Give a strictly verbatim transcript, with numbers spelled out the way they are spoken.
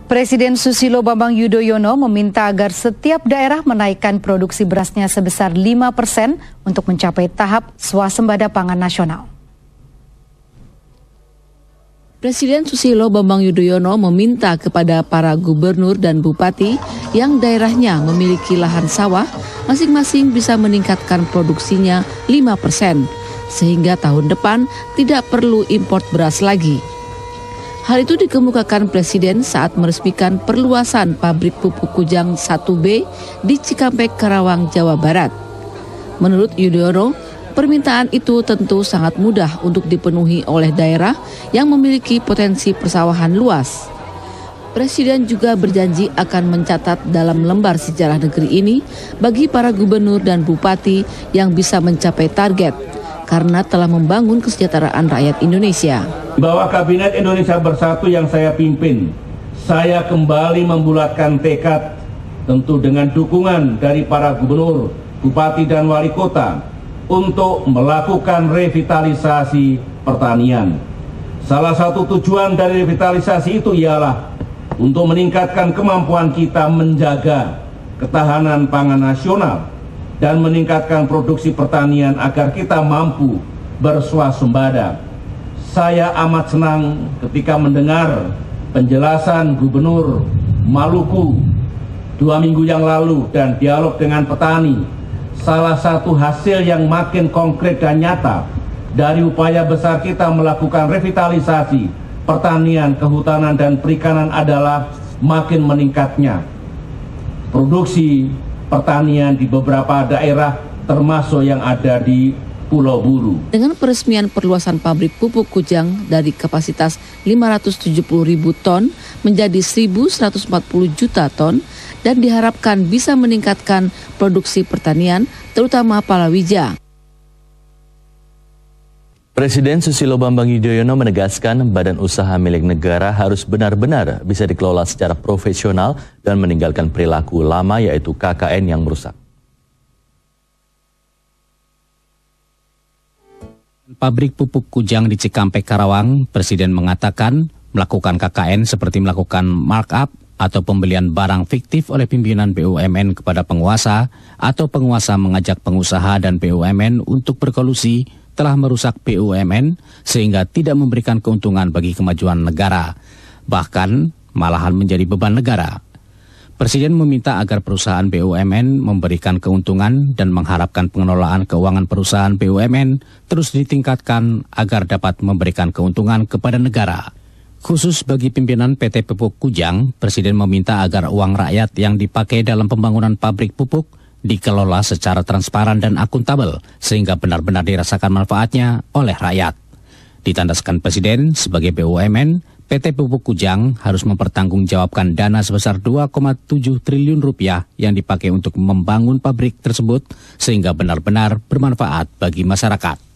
Presiden Susilo Bambang Yudhoyono meminta agar setiap daerah menaikkan produksi berasnya sebesar lima persen untuk mencapai tahap swasembada pangan nasional. Presiden Susilo Bambang Yudhoyono meminta kepada para gubernur dan bupati yang daerahnya memiliki lahan sawah masing-masing bisa meningkatkan produksinya lima persen sehingga tahun depan tidak perlu impor beras lagi. Hal itu dikemukakan Presiden saat meresmikan perluasan pabrik pupuk Kujang satu B di Cikampek, Karawang, Jawa Barat. Menurut Yudhoyono, permintaan itu tentu sangat mudah untuk dipenuhi oleh daerah yang memiliki potensi persawahan luas. Presiden juga berjanji akan mencatat dalam lembar sejarah negeri ini bagi para gubernur dan bupati yang bisa mencapai target karena telah membangun kesejahteraan rakyat Indonesia. Bahwa Kabinet Indonesia Bersatu yang saya pimpin, saya kembali membulatkan tekad tentu dengan dukungan dari para gubernur, bupati dan wali kota untuk melakukan revitalisasi pertanian. Salah satu tujuan dari revitalisasi itu ialah untuk meningkatkan kemampuan kita menjaga ketahanan pangan nasional dan meningkatkan produksi pertanian agar kita mampu berswasembada. Saya amat senang ketika mendengar penjelasan Gubernur Maluku dua minggu yang lalu dan dialog dengan petani. Salah satu hasil yang makin konkret dan nyata dari upaya besar kita melakukan revitalisasi pertanian, kehutanan, dan perikanan adalah makin meningkatnya produksi pertanian di beberapa daerah termasuk yang ada di Pulau Buru. Dengan peresmian perluasan pabrik pupuk Kujang dari kapasitas lima ratus tujuh puluh ribu ton menjadi seribu seratus empat puluh juta ton dan diharapkan bisa meningkatkan produksi pertanian terutama palawija. Presiden Susilo Bambang Yudhoyono menegaskan badan usaha milik negara harus benar-benar bisa dikelola secara profesional dan meninggalkan perilaku lama yaitu K K N yang merusak. Pabrik pupuk Kujang di Cikampek, Karawang, Presiden mengatakan melakukan K K N seperti melakukan markup atau pembelian barang fiktif oleh pimpinan B U M N kepada penguasa atau penguasa mengajak pengusaha dan B U M N untuk berkolusi telah merusak B U M N sehingga tidak memberikan keuntungan bagi kemajuan negara, bahkan malahan menjadi beban negara. Presiden meminta agar perusahaan B U M N memberikan keuntungan dan mengharapkan pengelolaan keuangan perusahaan B U M N terus ditingkatkan agar dapat memberikan keuntungan kepada negara. Khusus bagi pimpinan P T Pupuk Kujang, Presiden meminta agar uang rakyat yang dipakai dalam pembangunan pabrik pupuk dikelola secara transparan dan akuntabel sehingga benar-benar dirasakan manfaatnya oleh rakyat. Ditandaskan Presiden sebagai B U M N, P T Pupuk Kujang harus mempertanggungjawabkan dana sebesar dua koma tujuh triliun rupiah yang dipakai untuk membangun pabrik tersebut sehingga benar-benar bermanfaat bagi masyarakat.